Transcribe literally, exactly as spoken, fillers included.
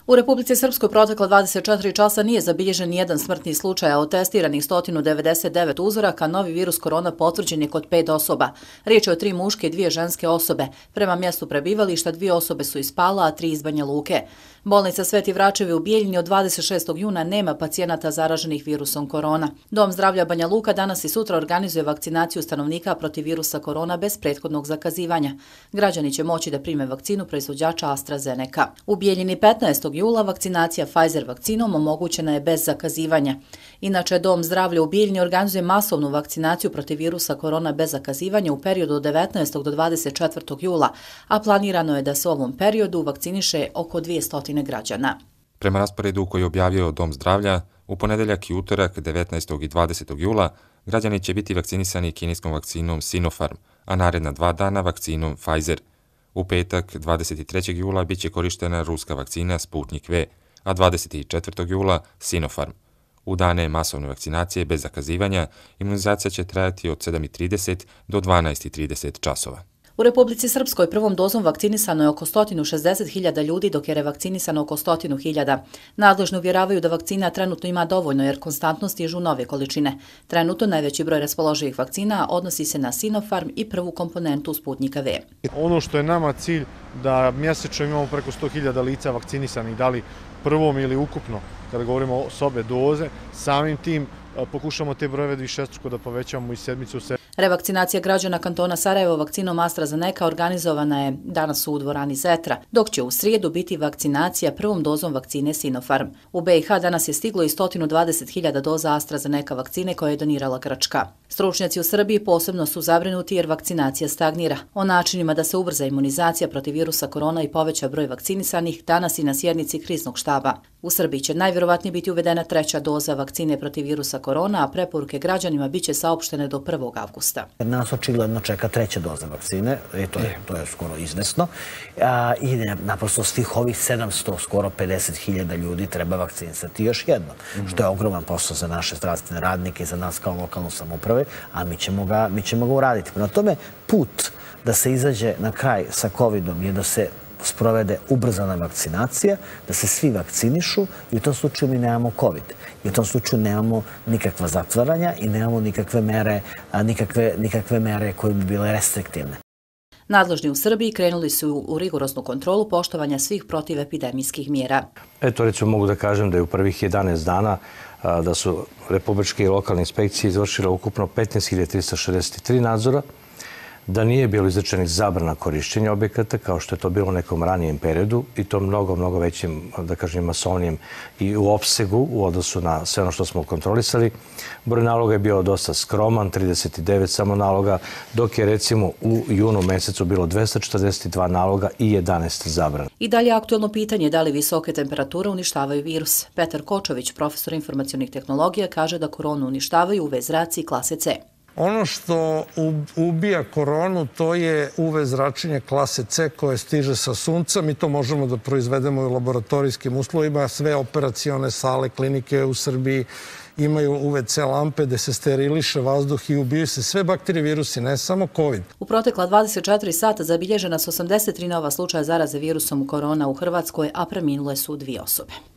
U Republici Srpskoj protekla dvadeset četiri časa nije zabilježen nijedan smrtni slučaj, a od testiranih sto devedeset devet uzoraka novi virus korona potvrđen je kod pet osoba. Riječ je o tri muške i dvije ženske osobe. Prema mjestu prebivališta dvije osobe su iz Pala, a tri iz Banja Luke. Bolnica Sveti Vračevi u Bijeljini od dvadeset šestog juna nema pacijenata zaraženih virusom korona. Dom zdravlja Banja Luka danas i sutra organizuje vakcinaciju stanovnika protiv virusa korona bez prethodnog zakazivanja. Građani će moći da prime vakcinu proizvođača AstraZeneca. U Bijeljini petnaestog jula vakcinacija Pfizer vakcinom omogućena je bez zakazivanja. Inače, Dom zdravlja u Bijeljini organizuje masovnu vakcinaciju protiv virusa korona bez zakazivanja u periodu od devetnaestog do dvadeset četvrtog jula, a planirano je da se u ovom periodu vakciniše oko dvjesto građana. Prema rasporedu koji je objavio Dom zdravlja, u ponedeljak i utorak devetnaestog i dvadesetog jula građani će biti vakcinisani kineskom vakcinom Sinopharm, a naredna dva dana vakcinom Pfizer. U petak dvadeset trećeg jula bit će korištena ruska vakcina Sputnik V, a dvadeset četvrtog jula Sinopharm. U dane masovne vakcinacije bez zakazivanja imunizacija će trajati od sedam i trideset do dvanaest i trideset časova. U Republici Srpskoj prvom dozom vakcinisano je oko sto šezdeset hiljada ljudi, dok je revakcinisano oko sto hiljada. Nadležni uvjeravaju da vakcina trenutno ima dovoljno jer konstantno stižu nove količine. Trenutno najveći broj raspoloživih vakcina odnosi se na Sinopharm i prvu komponentu Sputnika V. Ono što je nama cilj da mjesečno imamo preko sto hiljada lica vakcinisanih, da li prvom ili ukupno, kada govorimo o sobe doze, samim tim pokušamo te brojeve višestruko da povećamo i sedmicu u sedmicu. Revakcinacija građana kantona Sarajevo vakcinom AstraZeneca organizovana je danas u dvorani Zetra, dok će u srijedu biti vakcinacija prvom dozom vakcine Sinopharm. U B i H danas je stiglo i sto dvadeset hiljada doza AstraZeneca vakcine koje je donirala Grčka. Stručnjaci u Srbiji posebno su zabrinuti jer vakcinacija stagnira. O načinima da se ubrza imunizacija protiv virusa korona i poveća broj vakcinisanih danas i na sjednici kriznog štaba. U Srbiji će najvjerovatnije biti uvedena treća doza vakcine protiv virusa korona, a preporuke građanima biće saopštene do prvog avgusta. Nas očigledno čeka treća doza vakcine, i to je, to je skoro izvesno, a, i naprosto svih ovih sedamsto, skoro pedeset hiljada ljudi treba vakcinisati još jednom, mm-hmm. što je ogroman posao za naše zdravstvene radnike i za nas kao lokalnu samouprave, a mi ćemo ga, mi ćemo ga uraditi. Prema tome, put da se izađe na kraj sa covidom je da se sprovede ubrzana vakcinacija, da se svi vakcinišu i u tom slučaju mi nemamo covid. I u tom slučaju nemamo nikakva zatvaranja i nemamo nikakve mere, nikakve, nikakve mere koje bi bile restriktivne. Nadležni u Srbiji krenuli su u rigoroznu kontrolu poštovanja svih protivepidemijskih mjera. Eto, recimo mogu da kažem da je u prvih jedanaest dana da su republičke i lokalne inspekcije izvršile ukupno petnaest hiljada trista šezdeset tri nadzora, da nije bilo izrečenih zabrana korišćenja objekata, kao što je to bilo u nekom ranijem periodu, i to mnogo, mnogo većim, da kažem, masovnijem i u opsegu u odnosu na sve ono što smo kontrolisali. Broj naloga je bio dosta skroman, trideset devet samo naloga, dok je recimo u junu mjesecu bilo dvesta četrdeset dva naloga i jedanaest zabrana. I dalje aktuelno pitanje da li visoke temperature uništavaju virus. Petar Kočović, profesor informacionih tehnologija, kaže da koronu uništavaju U V zraci klase C. Ono što ubija koronu, to je U V zračenje klase C koje stiže sa sunca. Mi to možemo da proizvedemo u laboratorijskim uslovima. Sve operacione sale, klinike u Srbiji imaju U V C lampe gde se steriliše vazduh i ubijaju se sve bakterije, virusi, ne samo COVID. U protekla dvadeset četiri sata zabilježena su osamdeset tri nova slučaja zaraze virusom korona u Hrvatskoj, a preminule su dvije osobe.